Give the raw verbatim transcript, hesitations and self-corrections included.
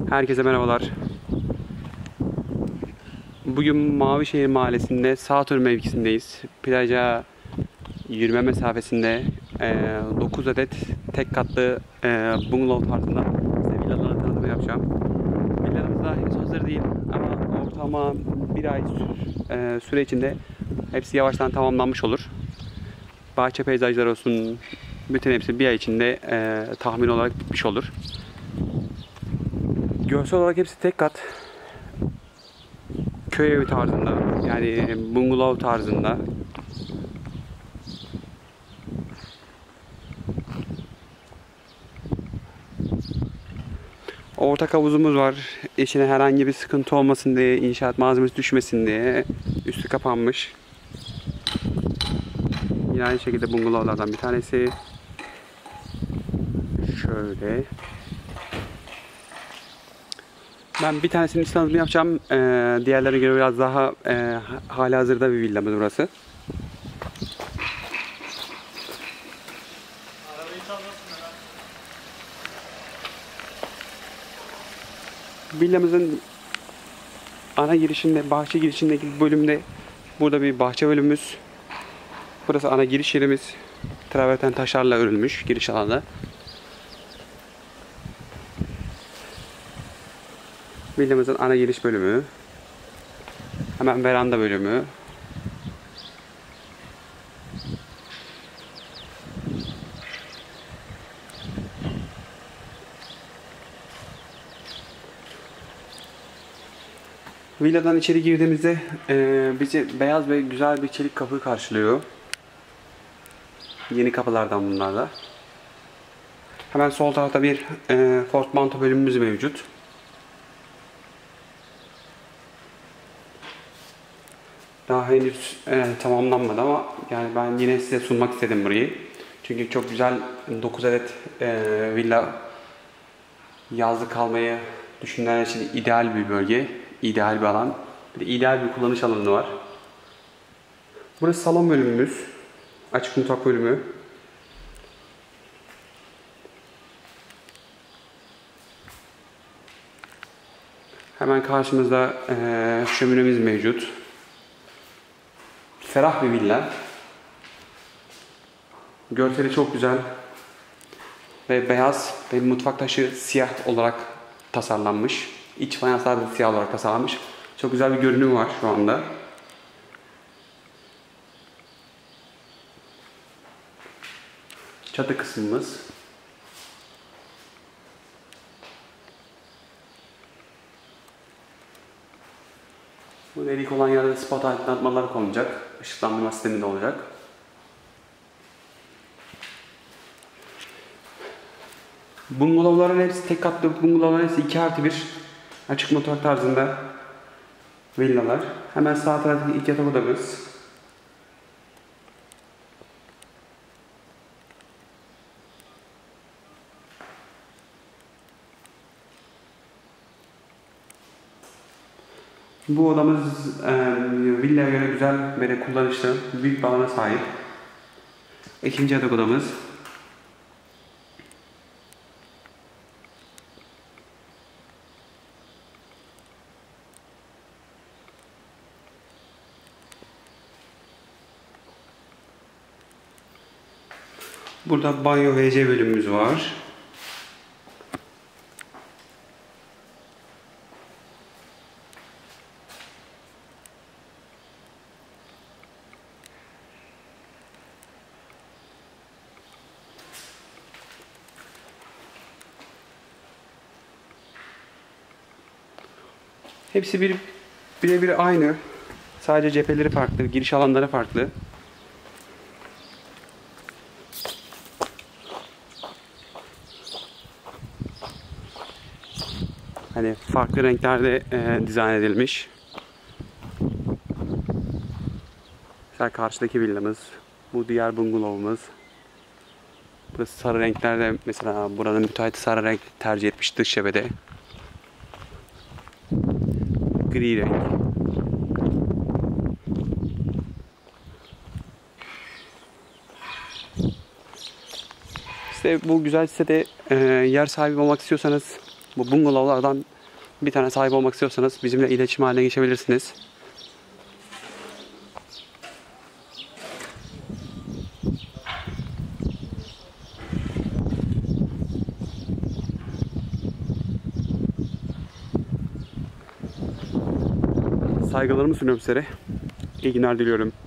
Herkese merhabalar. Bugün Mavişehir Mahallesi'nde Sağtur mevkisindeyiz. Plaja yürüme mesafesinde e, dokuz adet tek katlı e, bungalow tarzında size villaların tanıtımı yapacağım. Villalarımız daha henüz hazır değil ama ortalama bir ay sür, e, süre içinde hepsi yavaştan tamamlanmış olur. Bahçe peyzajları olsun, bütün hepsi bir ay içinde e, tahmin olarak bitmiş olur. Görsel olarak hepsi tek kat. Köy evi tarzında, yani bungalow tarzında. Ortak havuzumuz var. İçine herhangi bir sıkıntı olmasın diye, inşaat malzemesi düşmesin diye üstü kapanmış. Yine aynı şekilde bungalovlardan bir tanesi. Şöyle. Ben bir tanesinin iç tanıtımı yapacağım. Ee, diğerlerine göre biraz daha e, halihazırda bir villamız burası. Villamızın ana girişinde, bahçe girişindeki bölümde burada bir bahçe bölümümüz. Burası ana giriş yerimiz. Traverten taşlarla örülmüş giriş alanı. Villamızın ana giriş bölümü. Hemen veranda bölümü. Villadan içeri girdiğimizde e, bizi beyaz ve güzel bir çelik kapı karşılıyor. Yeni kapılardan bunlar da. Hemen sol tarafta bir e, portmanto bölümümüz mevcut. Daha henüz e, tamamlanmadı ama yani ben yine size sunmak istedim burayı. Çünkü çok güzel dokuz adet e, villa yazlık kalmayı düşünenler için ideal bir bölge, ideal bir alan. Bir de ideal bir kullanış alanı var. Burası salon bölümümüz, açık mutfak bölümü. Hemen karşımızda e, şöminemiz mevcut. Ferah bir villa. Görseli çok güzel. Ve beyaz ve mutfak taşı siyah olarak tasarlanmış. İç fayanslar da siyah olarak tasarlanmış. Çok güzel bir görünüm var şu anda. Çatı kısmımız. Bu delik olan yerde spot aydınlatmalar konulacak. Işıklandırma sistemi de olacak. Bungalovların hepsi tek katlı, bungalovların hepsi iki artı bir açık mutfak tarzında villalar. Hemen sağ taraftaki ilk yatak odamız. Bu odamız e, villaya göre güzel ve kullanışlı, büyük bir alana sahip. İkinci yatak odamız. Burada banyo ve W C bölümümüz var. Hepsi bir birebir aynı. Sadece cepheleri farklı, giriş alanları farklı. Hani farklı renklerde e, dizayn edilmiş. Mesela karşıdaki villamız, bu diğer bungalovumuz. Burası sarı renklerde, mesela buranın müteahhiti sarı renk tercih etmiş dış cephede. Gri renk. İşte bu güzel sitede e, yer sahibi olmak istiyorsanız bu bungalovlardan bir tane sahip olmak istiyorsanız bizimle iletişim haline geçebilirsiniz. Saygılarımı sunuyorum sizlere. İyi günler diliyorum.